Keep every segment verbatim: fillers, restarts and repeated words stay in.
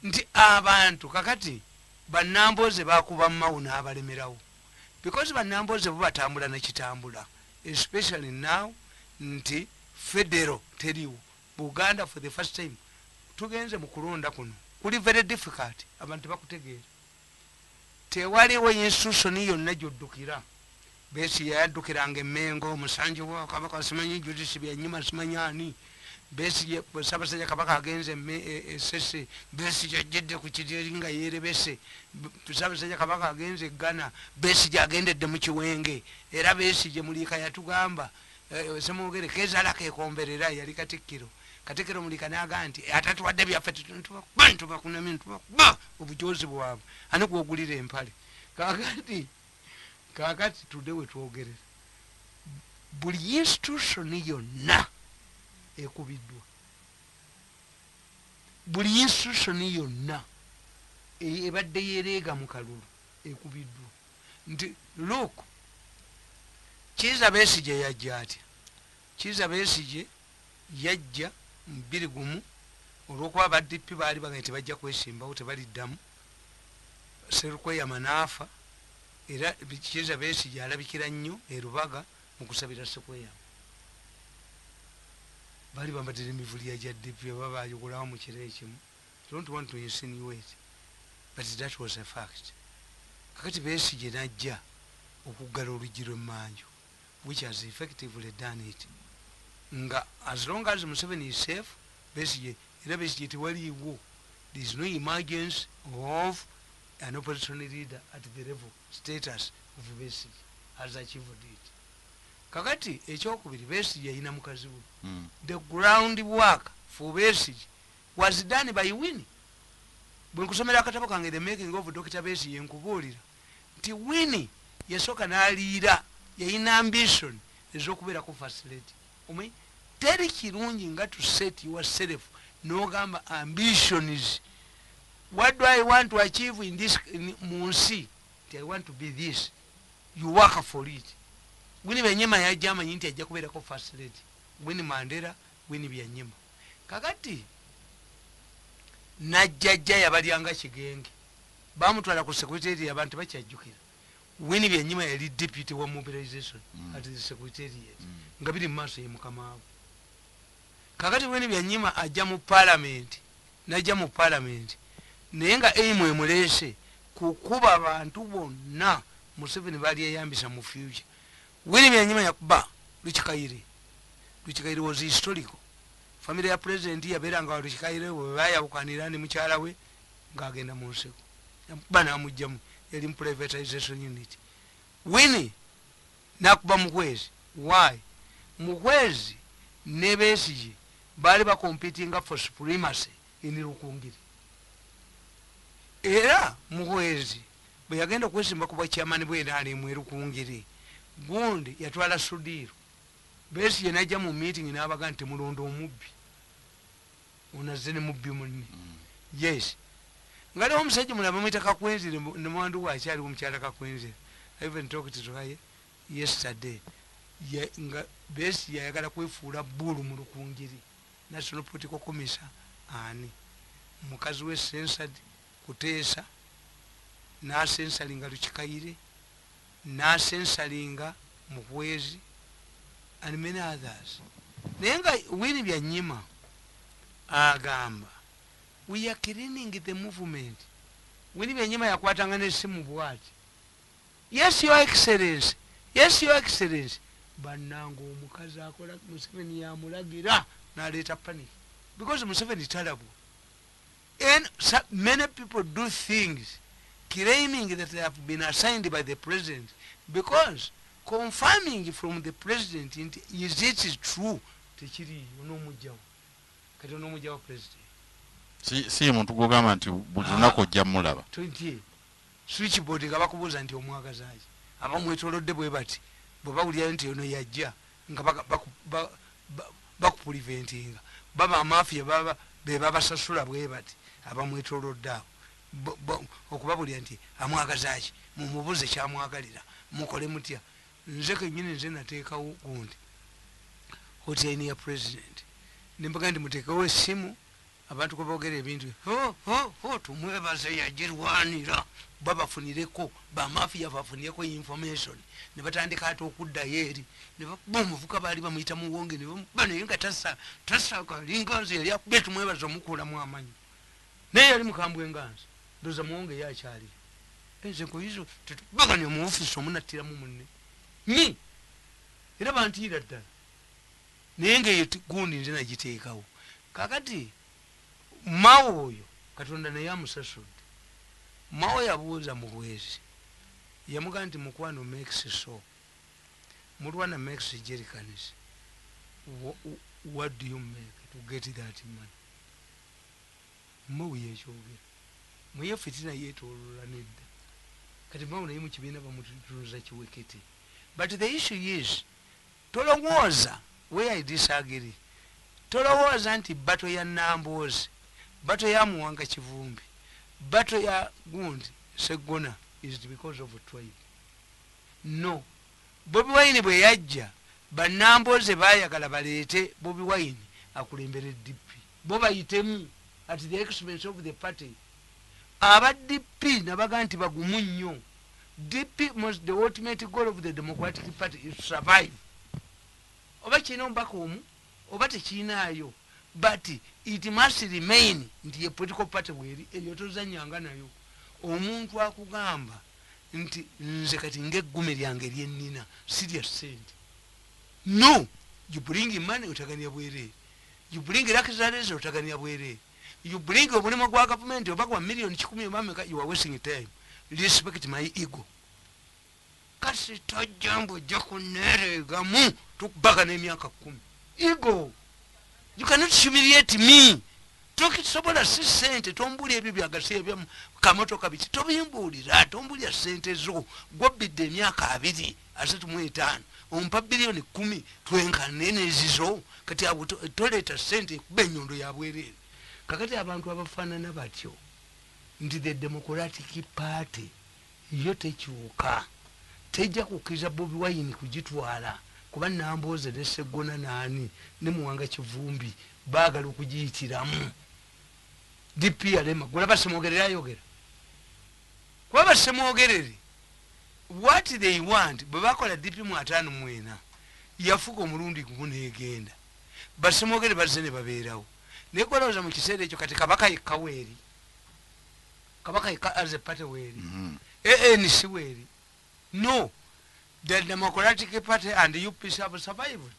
nti abantu kakati bannamboze bakuba mawu n'abalemerawo because bannamboze bo batambula nekitambula especially now nti federal teriwo Buganda for the first time tugenze mu kulonda kuno kuli very difficult abantu bakutegeera tewaliwo institution yonna gy'oddukira Besi yaddukiranga Emmengo Musanju wa Kabaka simanyi judisi byanyuma simanyani Besi Sabasajja Kabaka agenze Esese Besi yajjedde ku Kiringa yerebese Sabasajja Kabaka agenze Ghana Besi yagendedde mu Kiwenge era Besi je mulika yatugamba semugere kezala kekomberera yali Katikkiro Katikkiro mulika naganti atatuwadde byaffe tutuba bantu bakuna mintu ba obujozi bwabwe ani kwogulira empale kakati kakati today we twogere buli institution yonna ekubiddwa buli institution yonna ebadde yereega mu kalulu ekubiddwa nti look Kizza Besigye yajja atya Kizza Besigye yajja mbiri gumu olwokuba ba D P baali bagambye tebajja kwesimbawo tebaliddamu Serukweya Manaafa era Kizza Besigye alabikira nnyo e Rubaga mu kusabira Sekweya bali bambadde emivuli gya D P baba bayogolawo mu kiro ekimu don't want to insinuate but that was a fact kakati Besigye najja okuggala oluggi lw'emmanju which has effectively done it nga as long as Museveni is safe Besigye era Besigye tewaliiwo there is no emergence of an opposition leader at the level status of Besigye has achieved it kakati ekyokubiri Besigye yalina mukazi we mm. the groundwork for Besigye was done by Winnie bwe nkusomera akatabo kange the making of Doctor Besigye nkubuulira nti Winnie yasooka n'aliira yalina ambition ez'okubeerako first lady omwe teri kirungi nga to set yourself n'ogamba ambitions what do I want to achieve in this mu nsi nti I want to be this you work for it Winnie Byanyima yajja amanyi nti ajja kubeerako first lady Winnie Mandela Winnie Byanyima kakati najjajja yabalyanga kigenge bamutwala ku secretary abantu bakyajjukira Winnie Byanyima yali deputy wa mobilization mm. at the secretariat mm. nga biri mu maaso ye mukama waabwe kakati Winnie Byanyima ajja mu parliament najja mu parliament naye nga aimu emuleese kukuba abantu bonna Museveni baali eyambisa mu future Winnie Byanyima yakuba Lukikaire Lukikaire was historical family ya president yabeeranga Lukikaire bwe bayabukanira ne mukyala we ng'agenda mu nseko yakuba n'amugjamu yali mu privatization unit Winnie nakuba Mukwezi why Mukwezi ne Besigye baali ba competing for supremacy in Rukungiri era Mukwezi bwe yagenda okwesimba ku bwa chairman bwe ali mu Rukungiri gundi yatwala Sudiru Besigye najja mu meeting n'abaga nti mulondo omubbi unazene mubbi munni mm. yes ngale omusajja mulaba mwita Kakwenzire ne mwandu wa kyali omukyala Kakwenzire I even talked to her yesterday ye nga Besigye yagala kwefuula bbulu mu Rukungiri National Political Commission ani mukazi we censored kuteesa na censoringa Lukikaire na censoringa Mukwezi and many others nenga Winnie Byanyima agamba we are cleaning the movement Winnie Byanyima yakwatanga n'essimu bwati yes your excellency yes your excellency bannango omukazi akola Museveni yamulagira n'aleeta panic because Museveni terrible and so many people do things claiming that they have been assigned by the president because confirming from the president is it true tekiri onomujjawo kati onomujjawo president si si muntu gogamba nti buli lunaku ojja mulaba twenty switchboard nga bakubuuza nti omwagazaaki abamwetolodde bwe bati bwe bawulira nti ono yajja nga bakupuliventinga baba amafiya baba be babasasula bwe bati abamwetolodde awo okubabulira nti amwagazaaki mumubuuze kyamwagalira mukole mutya nze kenyini nze nateekawo gundi hotiaini ya president nembaga nti muteekawo essimu abantu kwe boogera ebintu ho ho ho tumwebaze yagirwanira babafunireko bamafiya bafunireko information ne batandika ate okuddayo eri ne bakuba omuvuka baali bamuyita muwonge ne bamuba naye nga tasa tasaka linganzi yali akubye tumwebaze omukulamu amanyi naye yali mukambwe enganzi ndoza muwonge yakyali enze nkuyizo tetubaganye mu ofisi omunattiramu munne ni era bantiira ddala naye ngaeyo gundi nze nagiteekawo kakati mawo oyo katonda naye amusasudde mawo yabuuza mu bwezi yamugaa nti mukwano makes so mulwana makes jerrycans what do you make to get that money mawo yekyogera muye fitina yeetoolola nedda kati mawo naye mukibiina bamutunuza kiwekete but the issue is tolowooza where I disagree tolowooza nti bato ya Nambooze bato ya Muwanga Kivumbi bato ya gundi Segona is because of tribe. No. Bobi Wine bwe yajja bannambooze baayagala baleete Bobi Wine akulembere D P bo bayitemu at the expense of the party. Aba D P nabaga nti bagumu nnyo. D P must the ultimate goal of the Democratic Party is to survive. Oba kino mbaka omu oba tekiinaayo but it must remain nti ye political party bweri eyo tozanyanga nayo. Omuntu akugamba nti nze kati ng'eggume lyange lyennina serious sent. No, you bring money otagania bwere. You bring luxuries otagania bwere. You bring obulimo gwa government oba kwa million kikumi mameka, you are wasting time. Respect my ego. Kasi tojambo jakunerega mu tukubaka n'emyaka kumi. Ego. You cannot humiliate me. Toki sobola si sente tombuli ebyo byagase ebyo kamoto kabiti tobimbulira tombulya sente zo gwobidde emyaka abiri asatu mu etaano ompa bilioni kumi twenkanene ezizo kati abo toleta sente kuba enyondo ya bwerere kakati abantu abafaanana batyo nti the Democratic Party yo tekyuka tejja kukkiriza Bobi Wine kugitwala kuba Nambooze ne Segona naani ne Muwanga Kivumbi baagala okugiyitiramu. D P alema gula basemwogerera ayogera kuba basemwogerere what they want bwe bakola D P mu ataano mwena yafuka omulundi gumu neegenda basemwogere bazze ne babeerawo naye kwalowooza mu kiseera ekyo kati kabaka yekka weeri kabaka yekka as a party weeri A N C weeri. No, the Democratic Party and U P C have survived.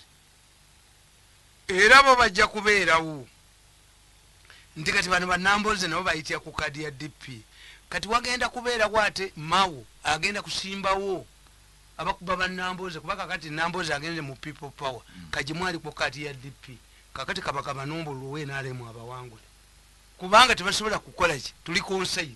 Era bo bajja kubeerawo nti kati bano bannambooze nabo bayitira ku kadi ya D P kati wagenda kubeerawo ate mawo agenda kusimbawo abakuba bannambooze kubaka kati Nambooze agenze mu people power kagimwali ku kadi ya D P kakati kabaka banombolo we naalemu abawangule kubanga tebasobola kukola ki tuli konsayidi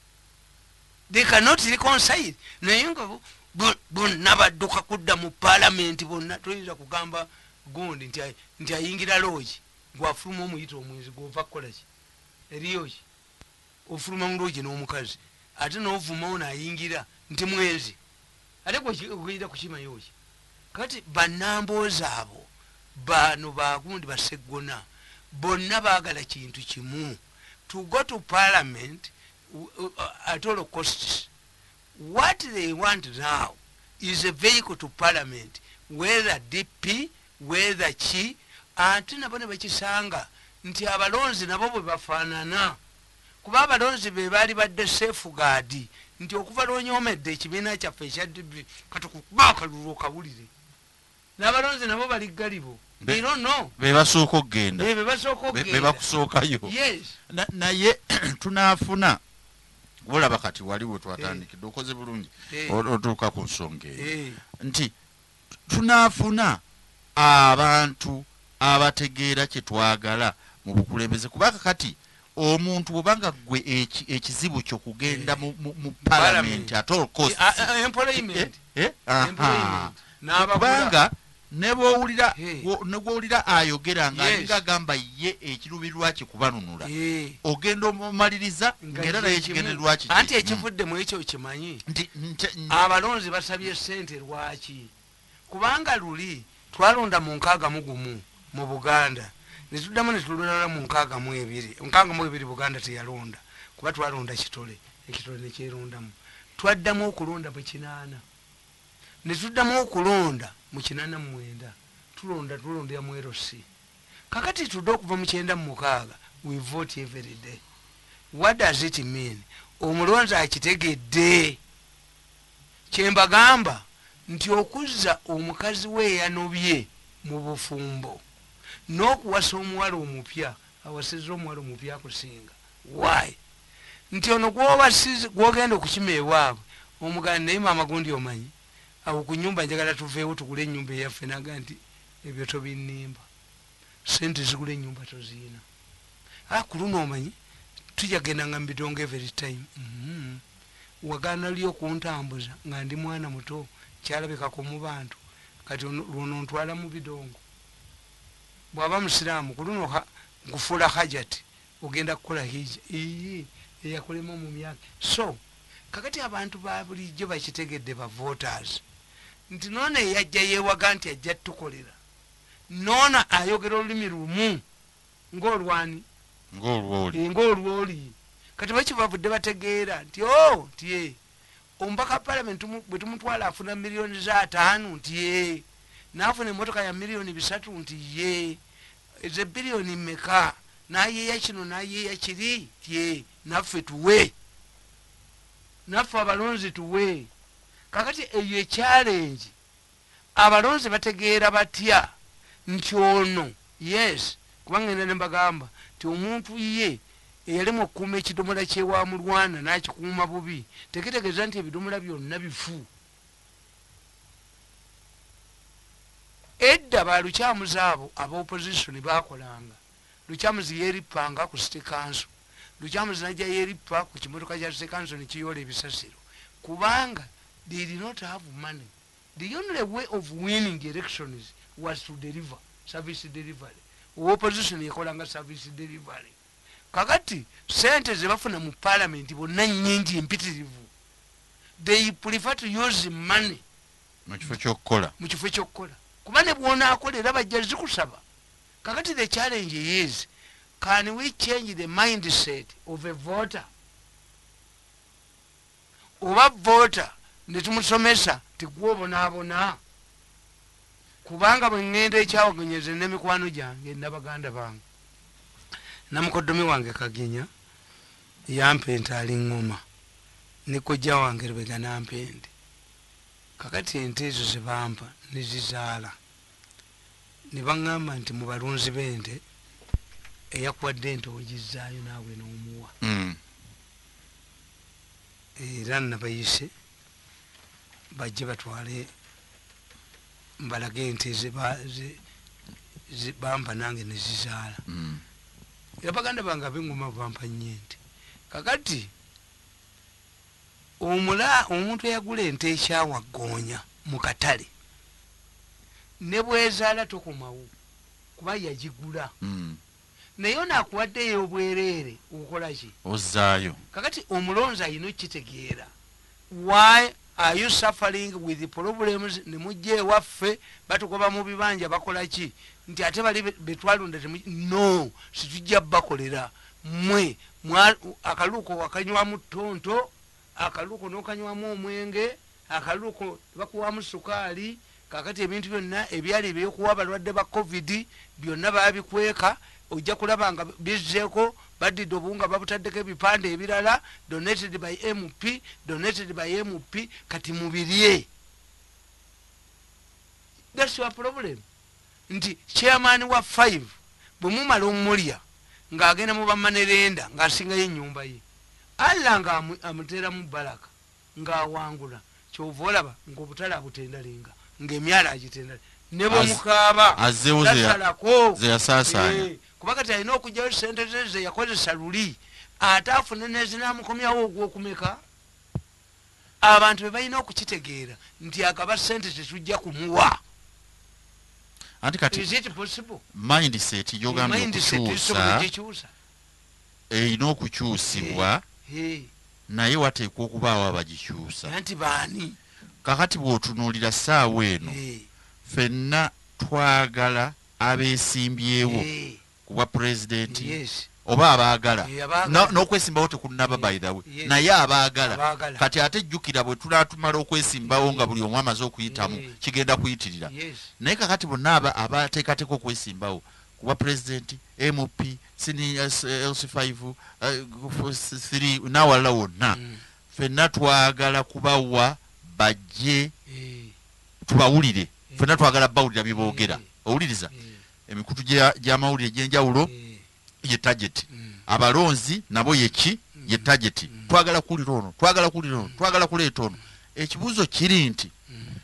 they cannot reconcile naye nga bonna badduka kudda mu parliament bonna toyinza kugamba gundi nti nti ayingira loogi gwafuluma omuyita omwezi gwova kukola ki eriyo ki ofuluma mu loogi n'omukazi ate n'ovumawo naayingira nti mwezi ate gweyita kukimayo ki kati bannambooze abo bano bagundi Basegona bonna baagala kintu kimu to go to parliament at all costs. What they want now is a vehicle to parliament whether D P whether chi ate nabo ne bakisanga nti abalonzi nabo bwe bafaanana kuba abalonzi be baali badde safeguard nti okuva lwonyomedde ekibiina kyaffe ekya D P kati kuba akalulu okabulire n'abalonzi nabo bali galibo they don't know be basooka okgenda be basooka okgenda be bakusookayo yes naye tunaafuna olaba kati waliwo twatandikidde okoze bulungi otuuka ku nsonga eyo nti tunaafuna abantu abategeera kye twagala mu bukulembeze kubanga kati omuntu bwobanga gwe ekizibu kyo kugenda mu parliament at all costs kubanga ne bwowulira negwowulira ayogera ng'alinga agamba ye ekirubirwa kye kubanunula ogenda omumaliriza ng'era naye ekigendererwa ki anti ekivudde mu ekyo kimanyi abalonzi basabye ssente lwaki kubanga luli twalonda mu nkaaga mu gumu mu Buganda netuddamu netulonda mu nkaaga mu ebiri nkaaga mu ebiri Buganda teyalonda kuba twalonda kitole ekitole nekyerondamu twaddamu okulonda mu kinaana netuddamu okulonda mu kinaana mu mwenda tulonda tulondera mu L C kakati tudde okuva mu kyenda mu mukaaga we vote every day. What does it mean? Omulonzi akitegedde kyembagamba nti okuzza omukazi we yanobye mu bufumbo n'okuwasa omuwala omupya awasizza omuwala omupya akusinga. Why? Nti ono gw'obasize gw'ogenda okukima ewaabwe omuganda naye maama gundi omanyi awo ku nnyumba njagala tuveewo tugule ennyumba eyaffe naga nti ebyo tobinnimba sente zigula ennyumba toziina. Ah, ku luno omanyi tujagenda nga mbidongo every time. mm-hmm. Wagana lyo okuntambuza nga ndi mwana muto kyalabikako mu bantu kati luno ntwala mu bidongo. Bw'aba musiraamu ku luno nkufuula hajati ogenda kukola hija iyi eyakolemu mu myaka. So kakati abantu ba bulijjo bakitegedde ba voters nti noona eyajja yeewaga nti ajja tukolera noona ayogera olulimi lumu ng'olwani ng'olwoli ng'olwoli kati bakivavudde bategeera nti o nti ye omubaka palamenti bwe tumutwala afuna miliyoni za ataano nti ye naafuna emmotoka ya miliyoni bisatu nti ye eze biliyoni mmeka nayeeya kino nayeeya kiri nti ye naffe tuwe naffe abalonzi tuwe. Kakati eyo ekyalengi abalonzi bategeera batya nti ono yes kubanga enda nembagamba nti omuntu ye eyalimu okukuuma ekidomola kyewa mulwana n'akikuuma bubi tekitegeeza nti ebidomola byonna bifu. Edda balukyamuzi abo aba opposition bakolanga lukyamuzi yeerippanga ku city council lukyamuzi najja yeerippa ku kimotoka kya city council nekiyoola ebisasiro kubanga they did not have money. The only way of winning elections was to deliver service delivery. Opposition yekolanga service delivery. Kakati sente zebafuna mu parliament bonna nnyingi empitirivu. They prefer to use money mu kifo ky'okukola mu kifo ky'okukola kuba ne bwona akolera bajja zikusaba. Kakati the challenge is, can we change the mindset of a voter? Oba voter netumusomesa tigwobonaabona kubanga bwe ŋŋenda ekyawaganyeze n'emikwano gyange n'abaganda bange namukoddomi wange Kaginya yampenta ali ŋŋoma ne kojja wange Lubega nampende. Kakati ente ezo ze bampa ne zizaala ne baŋŋamba nti mu balunzi b'ente eyakuwadde ente ogizzaayo naawe n'omuwa. mm. Era nabayise bajje batwale mbalage ente ze bampa nange ne zizaala. mm. Era baganda bange ab'engoma bampa nnyo ente. Kakati omula omuntu eyagula ente ekyawagoonya mu katale ne bwezaala tokomawo kuba yagigula. mm. naye onaakuwadde ey'obwereere okola ki? Ozzaayo. Kakati omulonzi alina okitegeera. Why are you suffering with the problems? Ne mujja ewaffe batugoba mu bibanja bakola ki? Nti ate bali betwalonda no situjja bakolera mmwe akaluuko wakanywamu ttonto akaluuko n'okanywamu omwenge akaluuko bakuwamu sukaali. Kakati ebintu byonna ebyali ebyokuwa balwadde ba covid byonna baabikweka ojja kulaba nga bizzeeko badidde obuwunga babutaddeko ebipande ebirala donated by M P donated by M P kati mubirye. That's your problem. Nti chairman wa five bwe mumala omulya ng'agenda mu bamanerenda ng'asingayo ennyumba ye alla nga amuteera mu balaka ng'awangula kyova olaba ng'obutale abutendalinga ng'emyala agitenda ne bwe mukaaba asalako ze yasaasaanya kuba kati alina okugyayo sente ze ze yakozesa luli ate afune nezinamukomyawo ogw'okumeka. Abantu be balina okukitegeera nti akaba sente tetujja kumuwa. Anti kati is it possible? Mindset yogambye okukyusa erina okukyusibwa naye wateekwa okubaawo abagikyusa. Anti baani? Kakati bw'otunuulira ssaawa eno ffenna twagala abeesimbyewo kuba president yes oba abaagala no n'okwesimbawo tekunnaba by the way naye abaagala kati ate jjukira bwe tunatumala okwesimbawo nga buli omu amaze okuyitamu kigenda kuyitirira naye kakati bonna abateekateeka okwesimbawo kuba president M P L C five three n'awalala wonna ffenna twagala kubawa bajje tubawulire ffenna twagala bawulira bye boogera owuliriza emikutu gy'amawulire egy'enjawulo ye target abalonzi nabo yeki ye target twagala kuwulira ono twagala kuwulira ono twagala kuleeta ono ekibuuzo kiri nti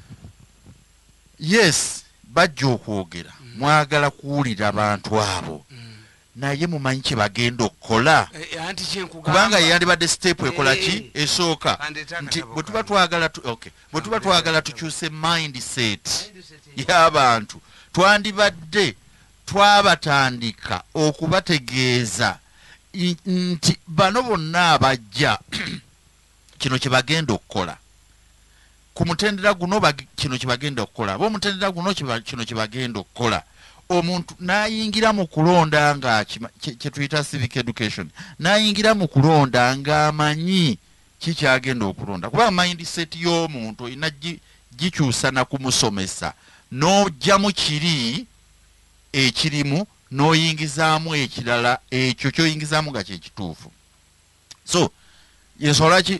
yes bajja okwogera mwagala kuwulira abantu abo naye mumanyi kye bagenda okukola kubanga yeyandibadde step ekola ki esooka nti bwe tuba twagala okay bwe tuba twagala tukyuse mindset y'abantu twandibadde twabatandika okubategeeza nti bano bonna abajja kino kye bagenda okukola ku mutendera guno kino kye bagenda okukola aba omutendera guno kino kye bagenda okukola omuntu n'ayingira mu kulonda nga kye tuyita civic education n'ayingira mu kulonda ng'amanyi kikyagenda okulonda kuba mindset y'omuntu olina gikyusa na kumusomesa n'ojjamu kiri ekirimu n'oyingizaamu ekirala ekyo ky'oyingizaamu nga kyekituufu so yensobola ki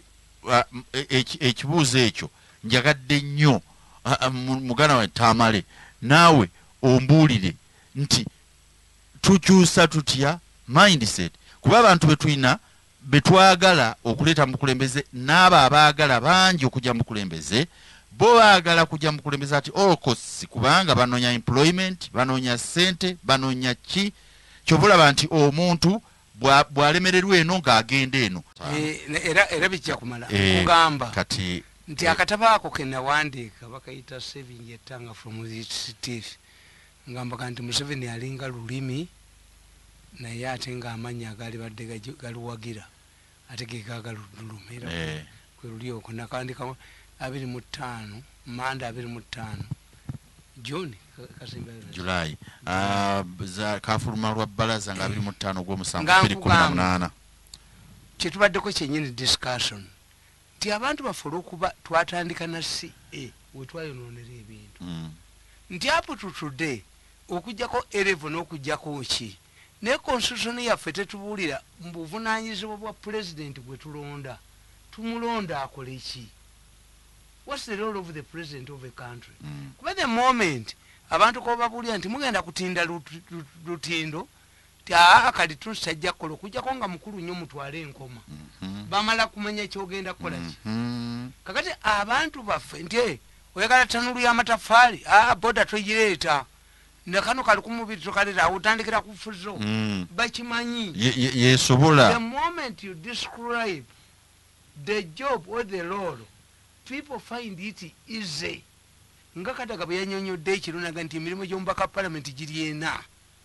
ekibuuzo ekyo njagadde nnyo muganda we Tamale naawe ombuulire nti tukyusa tutya mindset kuba abantu betulina betwagala okuleeta mu bukulembeze n'abo abaagala bangi okujja mu bukulembeze bo baagala kujja mu bukulembeze ati olkosi kubanga banoonya employment banoonya ssente banoonya ki kyobulaba nti omuntu bw'alemererwa eno ng'agenda eno era bijja kumala kugamba kati nti akatabo ako ke nawandiika bakayita saving ettanga from steve ngamba nti Museveni alinga lulimi naye ate ng'amannya agali badde galuwagira ate ge gagaluluma era kwe luli okwo nakandika abiri mu ttaano manda abiri mu ttaano June July kafuluma lwa bbalaza nga abiri mu ttaano ogw'omusanvu bbiri kumi na munaana kyetubaddeko kyennyini discussion nti abantu baffe olw'okuba twatandika na C A wetwayonoonera ebintu nti apo tutude okujjako eleven n'okujjako ki naye constitution yaffe tetubuulira mu buvunaanyizibwa bwa pulezidenti gwe tulonda tumulonda akole ki what's the role of the president of a country kuba the moment abantu ko babuulira nti mugenda kutinda lutindo ti aa kali tusajja kukola okujjako nga mukulu nnyo mutwale enkoma bamala kumanya kyogenda kukola ki kakati abantu baffe nti oyagala tanulu y'amataffaali aa boda togireeta nakano kali kumubiri tokaleeta awutandikira ku fuzo bakimanyi yesobola the moment you describe the job or the role people find it easy nga Kadaga bwe yanyonyodde ekirunaga nti emirimu gy'omubaka parliament giri ena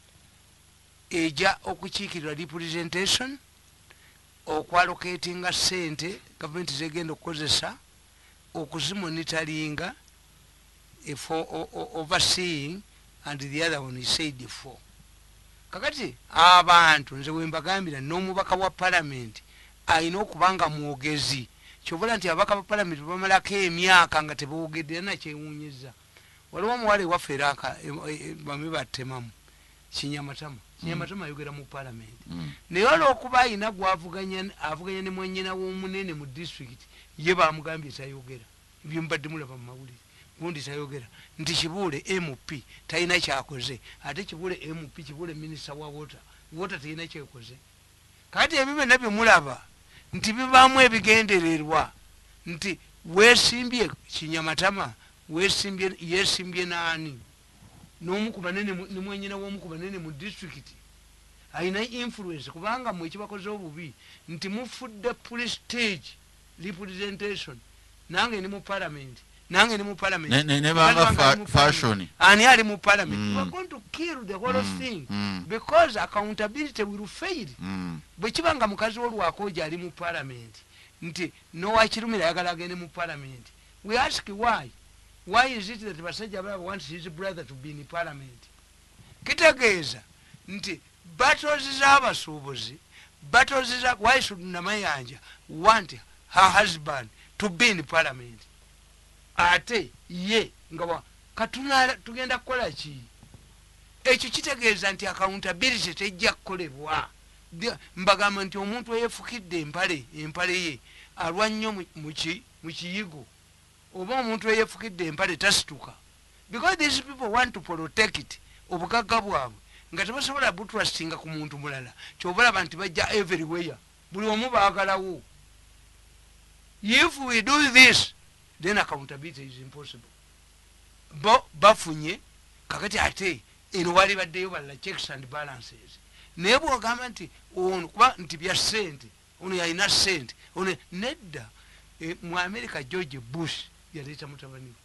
eja okukiikirira representation okwalocatinga ssente gavumenti zegenda okukozesa okuzimonitaringa for overseeing and the other one he said for kakati abantu nze wembagambira n'omubaka wa parliament alina okubanga mwogezi kyobula nti ababaka ba parliament bamalako emyaka nga teboogedde era nakyewuunyizza waliwo omuwala ewaffe era bamwe battemamu Kinyamatama Kinyamatama ayogera mu parliament naye olw'okuba alina gwavuganya avuganya ne mwannyina w'omunene mu district ye bamugambye tayogera ebyo mbadde mulaba mu mawulire gundi tayogera nti Kibuule M P talina kyakoze ate Kibuule M P Kibuule minisita wa water water talina kyekoze kati ebyo byonna bye mulaba nti bibaamu ebigendererwa nti weesimbye Kinyamatama weesimbye yeesimbye naani n'omu ku banene ne mwenyina w'omu ku banene mu district alina influence kubanga mwe kibakoze obubi nti mufudde prestige representation nange ni mu parliament nange ni mu parliament ne ne banga fashion ani ali mu parliament mm. we're going to kill the whole mm. thing mm. because accountability will fail mm. bwe kibanga mukazi olwakoja ali mu parliament nti no wakirumira yagala agende mu parliament we ask why why is it that basajja abalaba wants his brother to be in parliament kitegeeza nti battles z'abasuubuzi, battles za why should Namayanja want her husband to be in parliament? Ate ye nga katuna tugenda kukola ki? Ekyo kitegeeza nti accountability tejja kukolebwa. Mbagamba nti omuntu eyefukidde empale empale ye alwa nnyo mu kiyigo, oba omuntu eyefukidde empale tasituka, because these people want to protect obugagga bwabwe nga tebasobola butrustinga ku muntu mulala. Kyobalaba nti bajja everywhere, buli omu baagalawo. If we do this, then accountability is impossible. Bo bafunye kakati ate eno wali baddeyo balala checks and balances. Naye bw'ogamba nti ono kuba nti bya ssente, ono yalina ssente, ono nedda. E, mu America George Bush yaleeta mutabani we,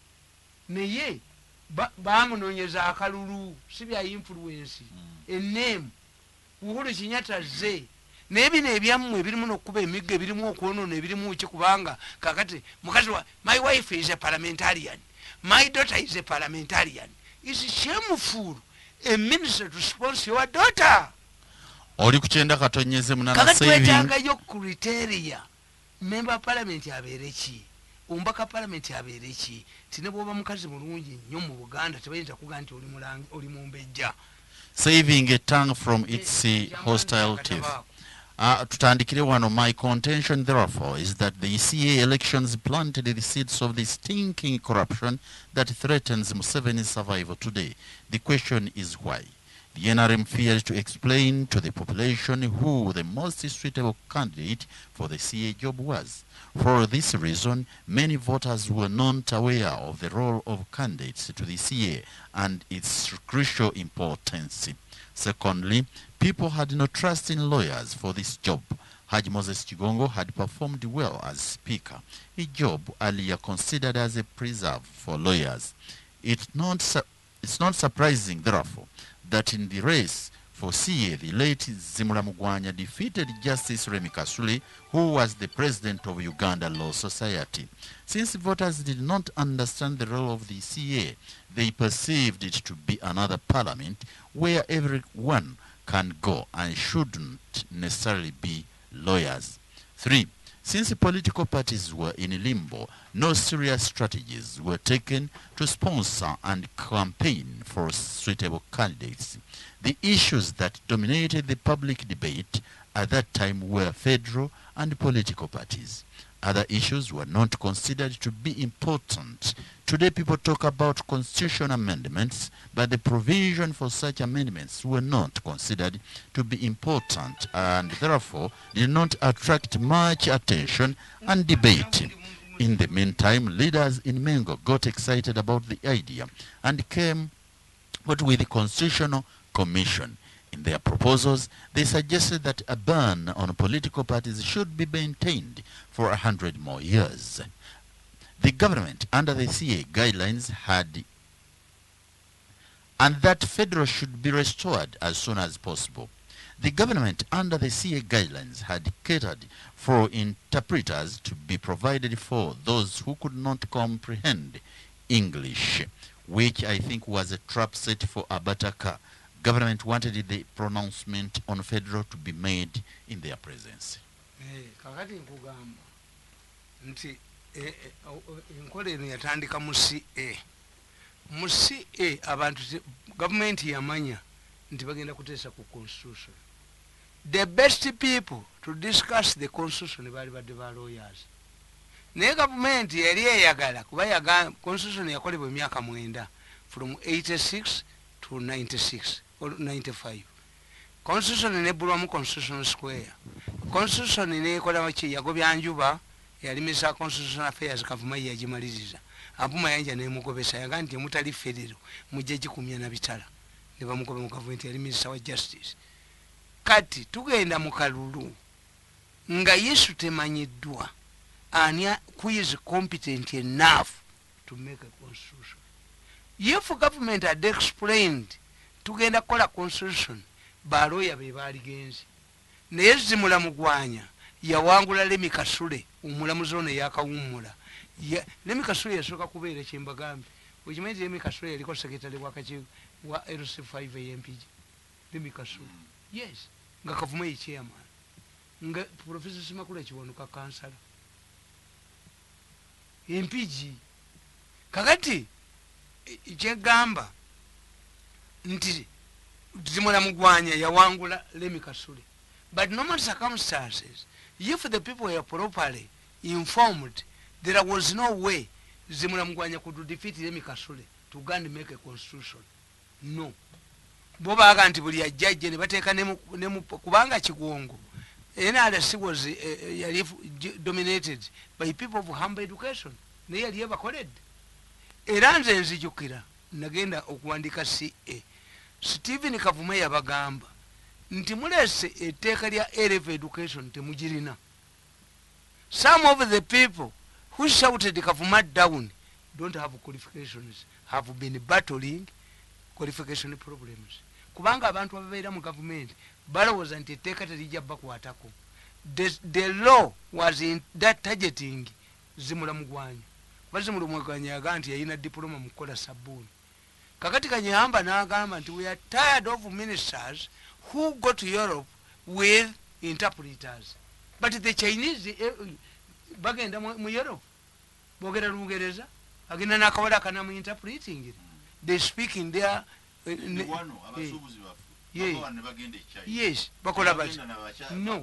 naye bamunoonyeza akalulu, si bya influence enneemu. Uhuru Kenyatta ze naye bino ebyammwe ebirimu n'okuba emigga, ebirimu okwonoona, ebirimu ki, kubanga kakati mukazi wa my wife is a parliamentarian, my daughter is a parliamentarian. Is shameful a minister to sponsor your daughter. Oli kuchenda katonyeze munana saving. Kakati wetagayo criteria. Member of parliament yabeere ki? Ombaka parliament yabeere ki? Tine bwoba mukazi mulungi nnyo mu Buganda tebayinza kuga nti oli mulangi oli mumbejja. Saving a tongue from its uh, hostile teeth. Uh, tutandikire wano, my contention therefore is that the E C A elections planted the seeds of the stinking corruption that threatens Museveni's survival today. The question is why. The N R M feared to explain to the population who the most suitable candidate for the C A job was. For this reason, many voters were not aware of the role of candidates to the C A and its crucial importance. Secondly, people had no trust in lawyers for this job. Haji Moses Chigongo had performed well as Speaker, a job earlier considered as a preserve for lawyers. It's not, su it's not surprising, therefore, that in the race for C A, the late Zimura Mugwanya defeated Justice Remi Kasule, who was the president of Uganda Law Society. Since voters did not understand the role of the C A, they perceived it to be another parliament where everyone can go and shouldn't necessarily be lawyers. Three, since political parties were in limbo, no serious strategies were taken to sponsor and campaign for suitable candidates. The issues that dominated the public debate at that time were federal and political parties. Other issues were not considered to be important. Today people talk about constitutional amendments, but the provision for such amendments were not considered to be important and therefore did not attract much attention and debate. In the meantime, leaders in Mengo got excited about the idea and came out with the Constitutional Commission. In their proposals, they suggested that a ban on political parties should be maintained for a hundred more years. The government, under the C A guidelines, had and that federal should be restored as soon as possible. The government, under the C A guidelines, had catered for interpreters to be provided for those who could not comprehend English, which I think was a trap set for Abataka. Government wanted the pronouncement on federal to be made in their presence. Kakati nkugamba nti enkola eno yatandika mu C A. Mu C A abantu government yamanya nti bagenda kuteesa ku constitution. The best people to discuss the constitution bali badde ba lawyers. Naye government yali eyagala kuba yaga constitution yakolebwa emyaka mwenda from eighty-six to ninety-six or ninety-five. Constitution nebulwa mu Constitutional Square. Constitution nekola wachi yagobya njuba yalimisa Constitutional Affairs kavuma yagimaliriza. Abuma yanja nemugobesa yaga nti mutali federal mujeji kumya na bitala. Ne bamugobe mu government yalimisa wa justice. Kati tugenda mu kalulu nga Yesu temanyiddwa ania who is competent enough to make a constitution. If government had explained tugenda kola constitution baloya be bali genzi naye Zimura Mugwanya yawangula Remi Kasule omulamuzi ono yakawummula Remi Kasule yasoka kubeera Kyembagambi okimanyi Remi Kasule yaliko secretary wakati wa L C five A M P Remi Kasule yes nga Kavuma ye chairman nga Professor Simakula Kiwanuka kansala M P G kakati kyegamba nti zimula mugwanya yawangula Lemi Kasule but normal circumstances if the people were properly informed there was no way zimula mugwanya could defeat Lemi Kasule to go and make a constitution no boba aga nti buli ajjaje ne bateeka ne kubanga Kigongo N R C was uh, uh, dominated by people of humble education naye yali yabakoledde era nze nzijukira nagenda okuwandika C A Stephen Kavuma yabagamba nti mulese etteeka lya A level education temugirina. Some of the people who shouted Kavuma down don't have qualifications, have been battling qualification problems. Kubanga abantu ababeera mu government balowooza nti etteeka terijja bakwatako. The, the law was in that targeting Zimula Mugwanya. Bazimula Mugwanya yaga nti yalina diploma mu kukola sabbuuni. Kakati Kanyamba n'agamba nti we are tired of ministers who go to Europe with interpreters. But the Chinese eh, bagenda mu Europe bogera Lungereza agenda nakawala kana mu interpreting. They speak in their uh, eh, yeah. Yes, bakola bati. No.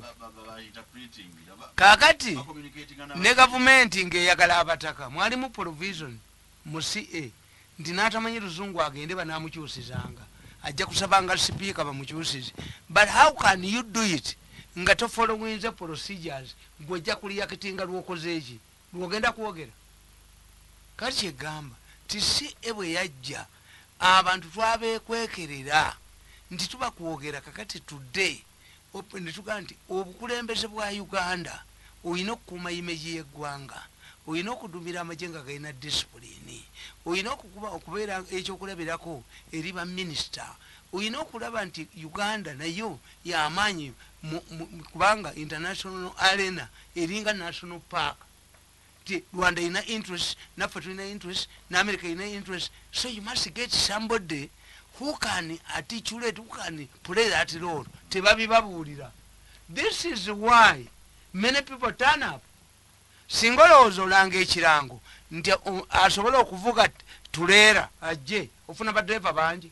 Kakati ne government ngeyagala abataka mwali mu provision mu C A nti n'atamanyi Luzungu agende banamukyusizanga ajja kusabanga speaker bamukyusize. But how can you do it nga to following the procedures ngojja kuliyakitinga lwokoze eki lwogenda kwogera kati kyegamba ti C A bwe yajja abantu twabekwekerera nti tuba kwogera kakati today open tuga nti obukulembeze bwa Uganda oyina okukuuma imeji y'eggwanga oyina okudumira amajenga galina discipline oyina okukuba okubeera ekyokulabirako eri ba minister oyina okulaba nti Uganda nayo y'amaanyi kubanga international arena eringa national park ti Rwanda ina interest naffe tulina interest na America ina interest so you must get somebody who can articulate, who can play that role. Tebabibabuulira. This is why many people turn up. Singolowooza olanga ekirango nti asobola okuvuga tuleera ajje ofuna badriver bangi.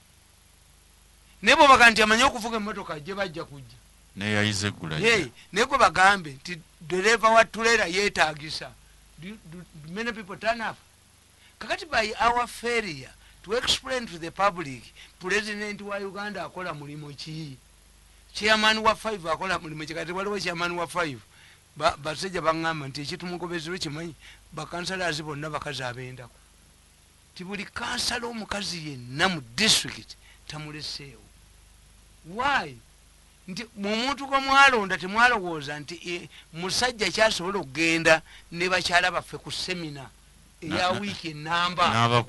Ne bwe baga nti amanyi okuvuga emmotoka ajje bajja kujja. Ne yayize gula. Ye, ne gwe bagambe nti dereva wa tuleera yeetaagisa. Many people turn up. Kakati by our failure to explain to the public president wa Uganda akola mulimo ki chairman wa five akola mulimo ki kati waliwo chairman wa five ba basajja bangamba nti ekitumugobezero kimanyi bakansalazi bonna bakazi abendako ti buli kansala omukazi yenna mu district tamuleseewo. Why? Nti mumuntu gwe mwalonda temwalowooza nti e, musajja kyasobola okugenda ne bakyala baffe ku semina ya wiki namba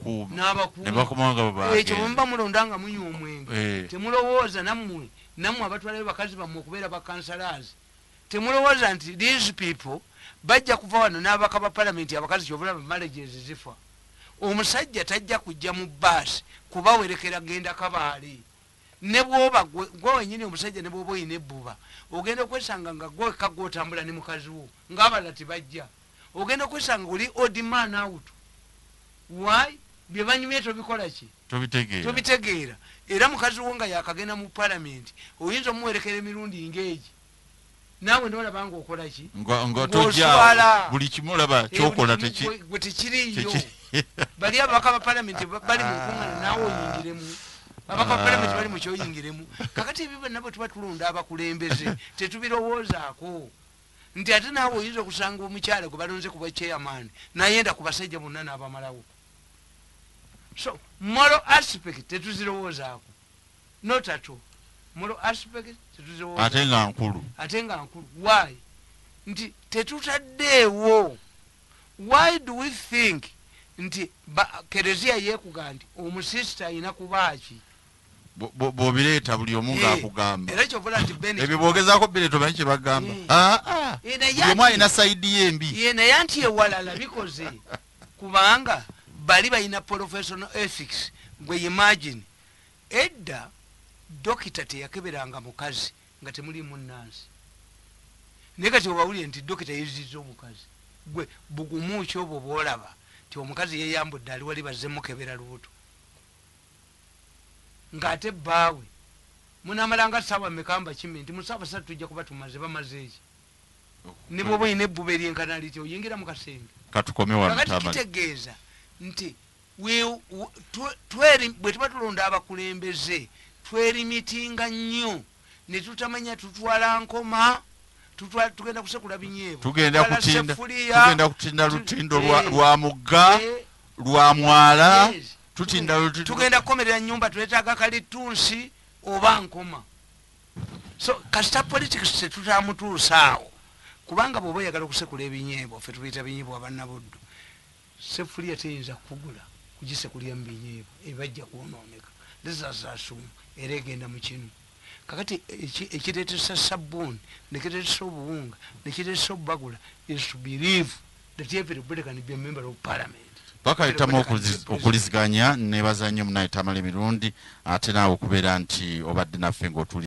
n'abakuuma ekyo mba mulondanga munywa omwenge temulowooza nammwe nammwe abatwalayo bakazi bammwe okubeera bakansalazi temulowooza nti these people bajja kuva wano n'abaka ba palamenti abakazi kyobulaba marriages zifa. Omusajja tajja kujja mu baasi kubawerekera genda Kabaale ne bwoba gwe wenyini omusajja ne bwoba oyina ebbuba ogenda okwesanga nga gwe kagwotambula ne mukazi wo ng'abalala tebajja ogenda okwesanga oli odd man out. Why? Bye banyumye tobikola ki tobitegeera tobitegeera era mukazi wo nga yakagenda mu palamenti oyinza omuwerekera emirundi ng'egi naawe nolaba nga okola ki ng'otojja buli kimulaba kyokola gwe tekiriiyo bali ababaka ba palamenti bali mu nkuŋŋaana naawe oyingiremu ababaka ba palamenti bali mu kyoyingiremu. Kakati ebyo byonna bwe tuba tulonda abakulembeze tetubirowoozaako nti ate naawe oyinza okusanga omukyala gwe balonze kuba chairman nayenda ku basajja bonna n'abamalawo. So moral aspect tetuzirowoozaako not at all. Moral aspect tetuzirowoozaako ate nga nkulu ate nga nkulu. Why? Nti tetutaddeewo. Why do we think nti kereziya yeekuga nti omusista ayina kubaaki bw'obireeta buli omu ng'akugamba era kyovola nti ebyo bwogezaako bireeta omanyi kye bagamba omu alina sayidi y'embi ye naye nti ewalala bikoze kubanga bali balina professional ethics gwe imagine edda dokita teyakeberanga mukazi nga temulimu nansi naye kati owawulire nti dokita yeziza omukazi gwe bugumu ki obwo bwolaba ti omukazi yeyambudde ali wali bazzemukebera lubuto ng'ate bbaawe munamalanga saawa mekamba kimi nti musaawa satu tujja kuba tumaze bamaze eki ne bwoba oyina ebbuba eryenkana liti oyingira mu kasenge kakati kitegeeza nti bwe tuba tulonda abakulembeze twelimitinga nnyo ne tutamanya tutwala nkoma tugenda kusekula binyeebo tugenda kutinda lutindo lwa mugga lwa mwala tugenda kukomerera nyumba tuletaaga kalitunsi oba nkoma so kasita politics tetutamutuusaawo kubanga bw'oba oyagala okusekula ebinyeebo ffe tubiyita binyeebo abannabuddu sefuliya teyinza kugula kugisekulya mu binyeebo ebajja kwonooneka lesasasumu era egenda mu kinu kakati ekireetesa sabbuuni nekireetesa obuwunga nekireetesa obubagula is to believe that everybody can be a member of parliament. Bakayitamu okuliziganya nebaza nnyo munayitamala emirundi ate naawe okubeera nti obadde naffe ng'otuli